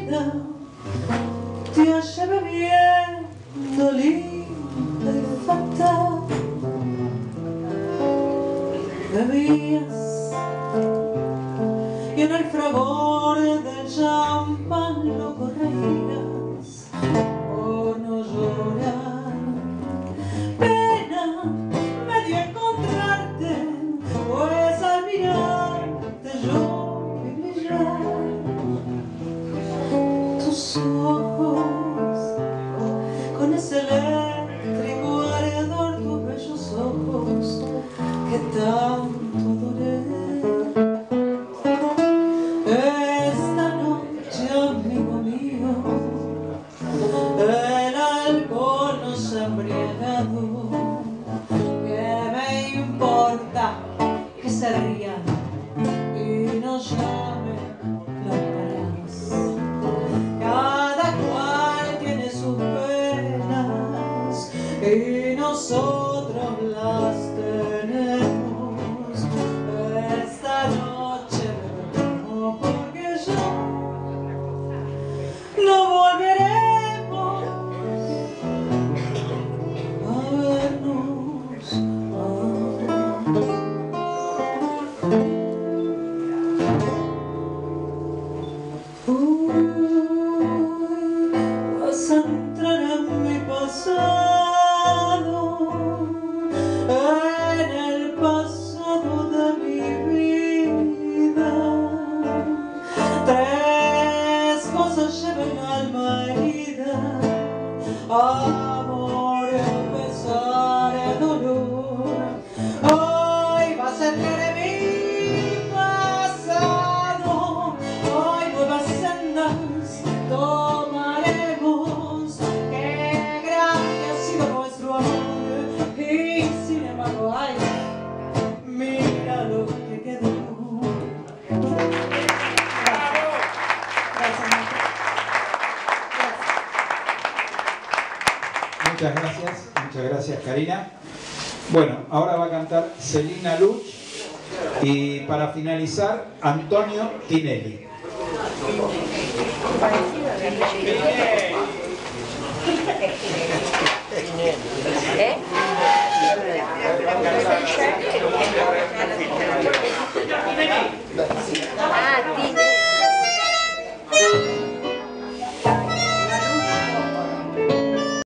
vida ti haya beviendo linda y fatal. Bebías y en el fragor del champán lo correrías por no llorar. Pena me dio encontrarte, pues al mirarte yo vi brillar tus ojos con ese eléctrico ardor, tus bellos ojos que tanto adoré. Esta noche, amigo mío, el alcohol nos ha embriagado. ¿Qué me importa que se rían y nos llamen locas? Cada cual tiene sus penas y nosotros las tenemos. Esta noche bebemos porque ya no volveremos a vernos. Vas a entrar en mi pasado, en el pasado de mi vida. Tres cosas lleva el alma herida: amor, pesar, dolor. Hoy vas a entrar en mi pasado, hoy nuevas sendas tomaremos. Qué grande ha sido nuestro amor y sin embargo, ay, mira lo que quedó. Muchas gracias Karina. Bueno, ahora va a cantar Celina Luch y para finalizar Antonio Tinelli. Ah,